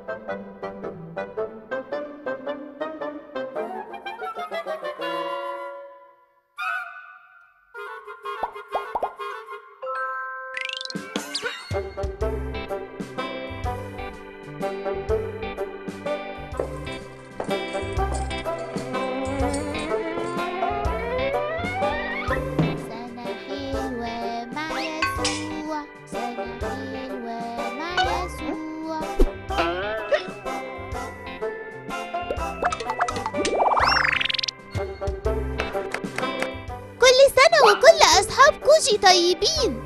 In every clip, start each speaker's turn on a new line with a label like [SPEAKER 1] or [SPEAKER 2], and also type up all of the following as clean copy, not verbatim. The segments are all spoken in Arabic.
[SPEAKER 1] وكل أصحاب كوجي طيبين.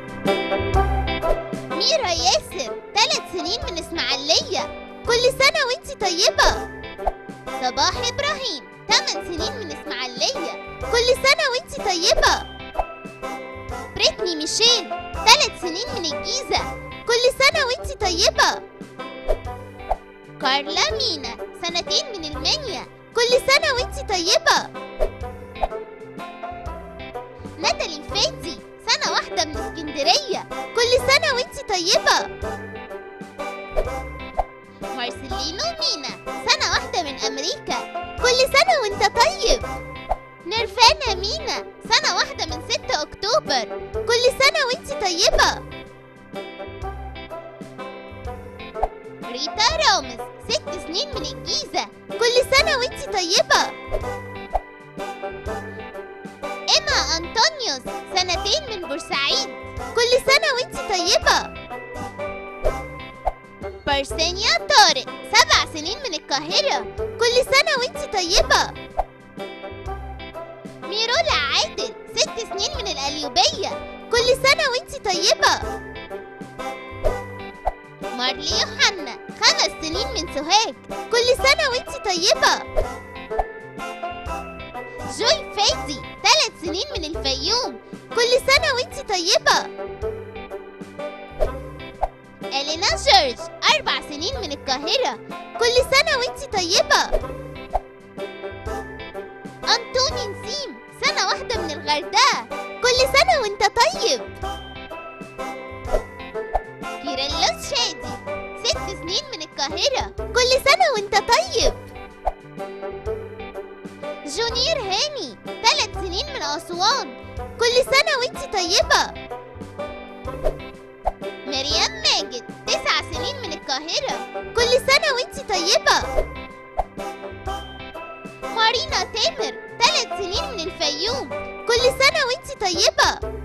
[SPEAKER 1] ميرا ياسر 3 سنين من إسماعيلية، كل سنة وانتي طيبة. صباح إبراهيم 8 سنين من إسماعيلية، كل سنة وانتي طيبة. بريتني ميشيل 3 سنين من الجيزة، كل سنة وانتي طيبة. كارلا مينا 2 من المنيا، كل سنة وانتي طيبة. ناتالي فادي 1 من اسكندرية، كل سنة وانتي طيبة. مارسيلينو مينا 1 من أمريكا، كل سنة وانت طيب. نيرفانا مينا 1 من 6 أكتوبر، كل سنة وانتي طيبة. ريتا رامز 6 سنين من الجيزة، كل سنة وانتي طيبة. إيما أنطونيوس 2 من بورسعيد، كل سنة وانتي طيبة. بارسينيا طارق 7 سنين من القاهرة، كل سنة وانتي طيبة. ميرولا عادل 6 سنين من القليوبية، كل سنة وانتي طيبة. مارلي يوحنا 5 سنين من سوهاج، كل سنة وانتي طيبة. جوي فادي 3 سنين من الفيوم، كل سنة وانتي طيبة. إلينا جورج 4 سنين من القاهرة، كل سنة وانتي طيبة. أنطوني نسيم 1 من الغردقة، كل سنة وانت طيب. كيرلس شادي 6 سنين من القاهرة، كل سنة وانت طيب. جونير هاني 3 سنين من أسوان، كل سنة وانتي طيبة. مريم ماجد 9 سنين من القاهرة، كل سنة وانتي طيبة. مارينا تامر 3 سنين من الفيوم، كل سنة وانتي طيبة.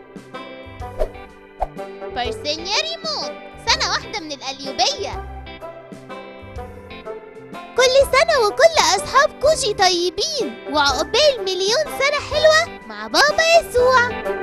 [SPEAKER 1] بارسينيا ريمون 1 من القليوبية. كل سنة وكل أصحاب كوجي طيبين، وعقبال مليون سنة حلوة مع بابا يسوع.